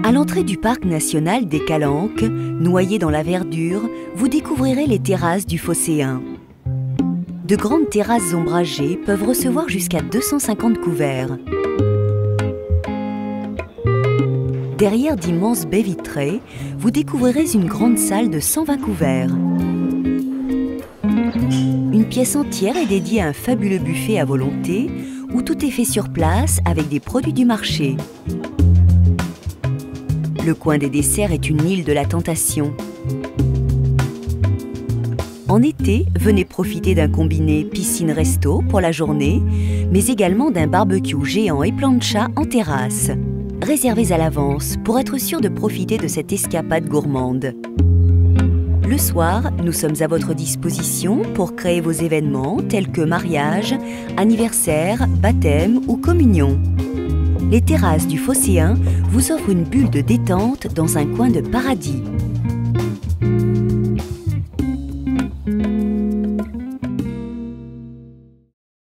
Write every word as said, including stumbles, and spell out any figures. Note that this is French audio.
À l'entrée du parc national des Calanques, noyé dans la verdure, vous découvrirez les terrasses du Phocéen. De grandes terrasses ombragées peuvent recevoir jusqu'à deux cent cinquante couverts. Derrière d'immenses baies vitrées, vous découvrirez une grande salle de cent vingt couverts. Une pièce entière est dédiée à un fabuleux buffet à volonté où tout est fait sur place avec des produits du marché. Le coin des desserts est une île de la tentation. En été, venez profiter d'un combiné piscine-resto pour la journée, mais également d'un barbecue géant et plancha en terrasse. Réservez à l'avance pour être sûr de profiter de cette escapade gourmande. Le soir, nous sommes à votre disposition pour créer vos événements tels que mariage, anniversaire, baptême ou communion. Les terrasses du Phocéen vous offrent une bulle de détente dans un coin de paradis.